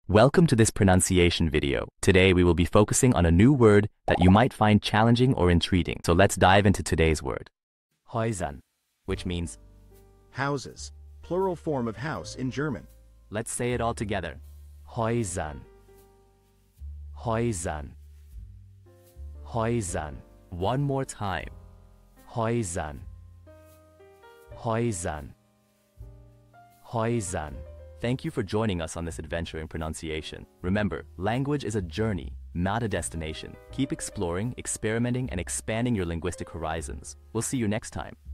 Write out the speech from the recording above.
Welcome to this pronunciation video. Today we will be focusing on a new word that you might find challenging or intriguing. So let's dive into today's word. Häusern, which means houses, plural form of house in German. Let's say it all together. Häusern. Häusern. Häusern. One more time. Häusern. Häusern. Häusern. Thank you for joining us on this adventure in pronunciation. Remember, language is a journey, not a destination. Keep exploring, experimenting, and expanding your linguistic horizons. We'll see you next time.